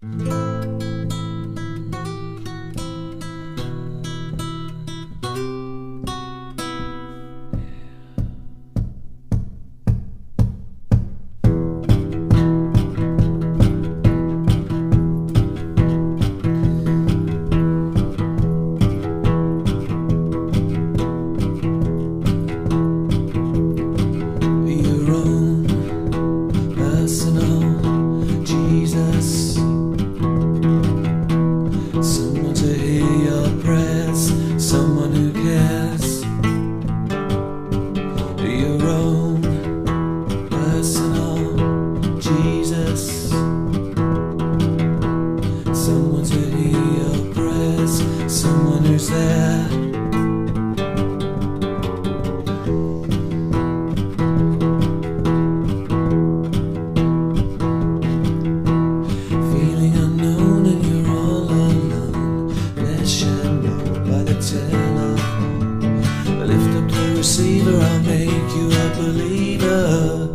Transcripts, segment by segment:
I'll make you a believer.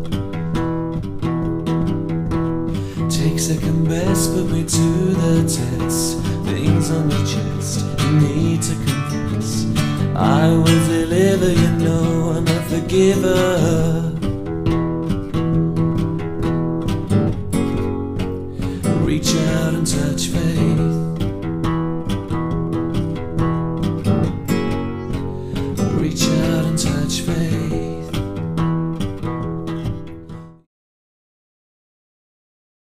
Take second best, put me to the test. Things on your chest, you need to confess. I will deliver, you know I'm a forgiver.